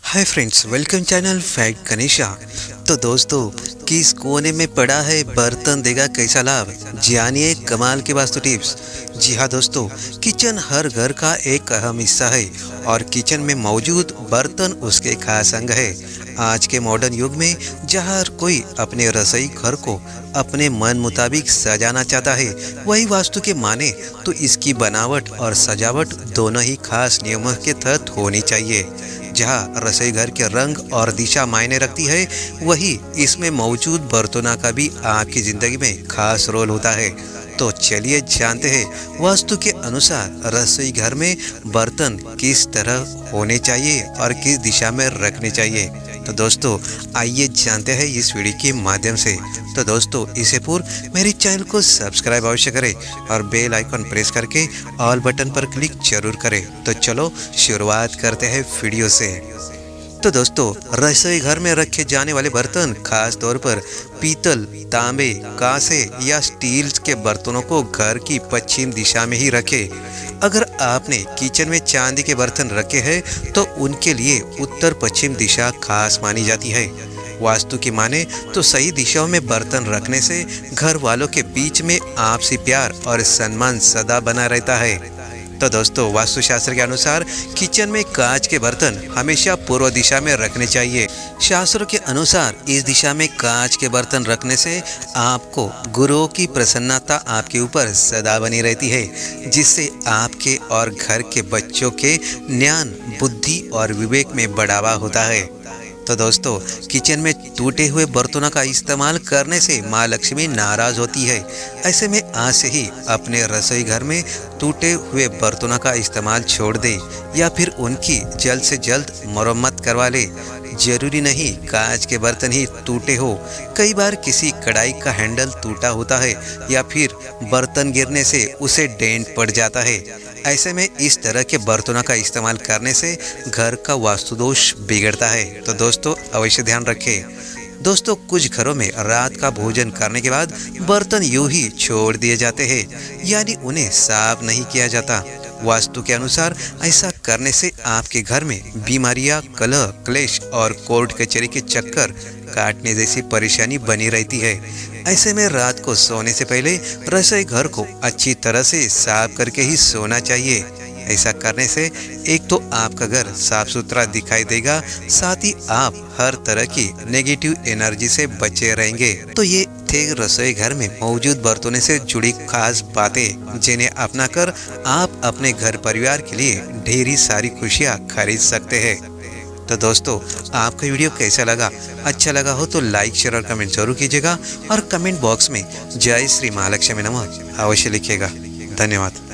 हाय friends, welcome channel fact Ganesha. तो दोस्तों, किस कोने में पड़ा है बर्तन देगा कैसा लाभ, जानिए कमाल के वास्तु टिप्स। जी हाँ दोस्तों, किचन हर घर का एक अहम हिस्सा है और किचन में मौजूद बर्तन उसके खास अंग है। आज के मॉडर्न युग में जहाँ हर कोई अपने रसोई घर को अपने मन मुताबिक सजाना चाहता है, वही वास्तु के माने तो इसकी बनावट और सजावट दोनों ही खास नियमों के तहत होनी चाहिए। जहाँ रसोई घर के रंग और दिशा मायने रखती है, वही इसमें मौजूद बर्तनों का भी आपकी ज़िंदगी में खास रोल होता है। तो चलिए जानते हैं वास्तु के अनुसार रसोई घर में बर्तन किस तरह होने चाहिए और किस दिशा में रखने चाहिए। तो दोस्तों, आइए जानते हैं इस वीडियो के माध्यम से। तो दोस्तों, इससे पूर्व मेरे चैनल को सब्सक्राइब अवश्य करें और बेल आइकन प्रेस करके ऑल बटन पर क्लिक जरूर करें। तो चलो शुरुआत करते हैं वीडियो से। तो दोस्तों, रसोई घर में रखे जाने वाले बर्तन खास तौर पर पीतल, तांबे, कांसे या स्टील के बर्तनों को घर की पश्चिम दिशा में ही रखें। अगर आपने किचन में चांदी के बर्तन रखे हैं तो उनके लिए उत्तर पश्चिम दिशा खास मानी जाती है। वास्तु की माने तो सही दिशाओं में बर्तन रखने से घर वालों के बीच में आपसी प्यार और सम्मान सदा बना रहता है। तो दोस्तों, वास्तुशास्त्र के अनुसार किचन में कांच के बर्तन हमेशा पूर्व दिशा में रखने चाहिए। शास्त्रों के अनुसार इस दिशा में कांच के बर्तन रखने से आपको गुरुओं की प्रसन्नता आपके ऊपर सदा बनी रहती है, जिससे आपके और घर के बच्चों के ज्ञान, बुद्धि और विवेक में बढ़ावा होता है। तो दोस्तों, किचन में टूटे हुए बर्तनों का इस्तेमाल करने से माँ लक्ष्मी नाराज होती है। ऐसे में आज से ही अपने रसोई घर में टूटे हुए बर्तनों का इस्तेमाल छोड़ दे या फिर उनकी जल्द से जल्द मरम्मत करवा ले। जरूरी नहीं कांच के बर्तन ही टूटे हो, कई बार किसी कढ़ाई का हैंडल टूटा होता है या फिर बर्तन गिरने से उसे डेंट पड़ जाता है। ऐसे में इस तरह के बर्तनों का इस्तेमाल करने से घर का वास्तु दोष बिगड़ता है। तो दोस्तों, अवश्य ध्यान रखें। दोस्तों, कुछ घरों में रात का भोजन करने के बाद बर्तन यूं ही छोड़ दिए जाते हैं, यानी उन्हें साफ नहीं किया जाता। वास्तु के अनुसार ऐसा करने से आपके घर में बीमारियां, कलह, क्लेश और कोर्ट कचहरी के चक्कर काटने जैसी परेशानी बनी रहती है। ऐसे में रात को सोने से पहले रसोई घर को अच्छी तरह से साफ करके ही सोना चाहिए। ऐसा करने से एक तो आपका घर साफ सुथरा दिखाई देगा, साथ ही आप हर तरह की नेगेटिव एनर्जी से बचे रहेंगे। तो ये थे रसोई घर में मौजूद बर्तनों से जुड़ी खास बातें, जिन्हें अपनाकर आप अपने घर परिवार के लिए ढेरी सारी खुशियाँ खरीद सकते हैं। तो दोस्तों, आपका वीडियो कैसा लगा? अच्छा लगा हो तो लाइक, शेयर और कमेंट जरूर कीजिएगा और कमेंट बॉक्स में जय श्री महालक्ष्मी नमः अवश्य लिखिएगा। धन्यवाद।